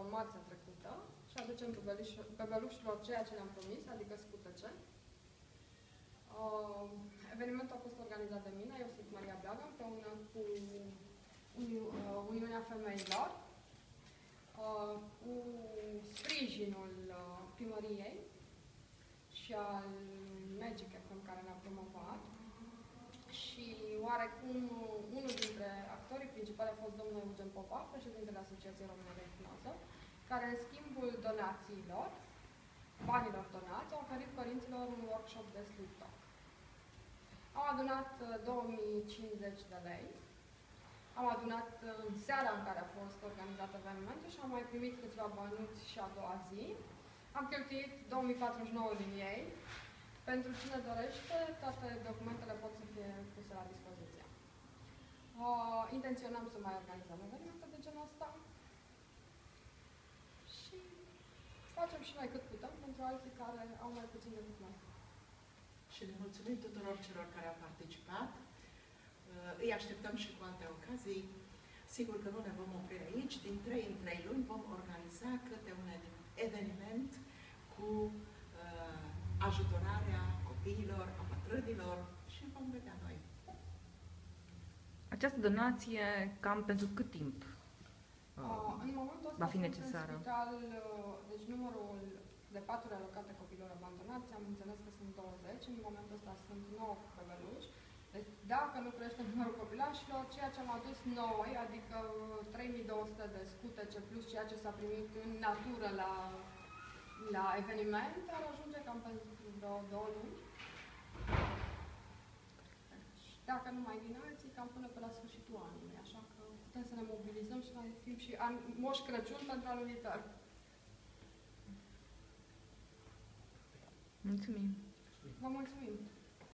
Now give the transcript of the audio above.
marțea trecută și aducem bebelușilor ceea ce le-am promis, adică scutece. Evenimentul a fost organizat de mine, eu sunt Maria Blaga, împreună cu Uniunea Femeilor, cu sprijinul primăriei și al Magic FM care ne-a promovat. Și oarecum unul dintre actorii principali a fost domnul Eugen Popa, președintele Asociației Române de Hipnoză, care în schimbul donațiilor, banilor donați, a oferit părinților un workshop de sleep talk. Am adunat 2050 de lei, am adunat în seara în care a fost organizat evenimentul și am mai primit câțiva bănuți și a doua zi. Am cheltuit 2049 din ei. Pentru cine dorește, toate documentele pot să fie puse la dispoziție. Intenționăm să mai organizăm evenimente de genul ăsta și facem și noi cât putem pentru alții care au mai puțin decât noi. Și ne mulțumim tuturor celor care au participat. Îi așteptăm și cu alte ocazii. Sigur că nu ne vom opri aici. Din 3 în 3 luni vom organiza câte un eveniment cu ajutorarea copiilor, a bătrânilor și vom vedea noi. Această donație cam pentru cât timp în momentul ăsta va fi necesară? În spital, deci numărul de paturi alocate copiilor abandonați, am înțeles că sunt 20, în momentul ăsta sunt 9 bebeluși. Deci dacă nu crește numărul copilașilor, ceea ce am adus noi, adică 3200 de scutece plus ceea ce s-a primit în natură la eveniment, ar ajunge cam pentru vreo 2 luni. Deci, dacă nu mai vin alții, cam până pe la sfârșitul anului. Așa că putem să ne mobilizăm și mai fim și Moș Crăciun pentru anul viitor. Mulțumim! Vă mulțumim!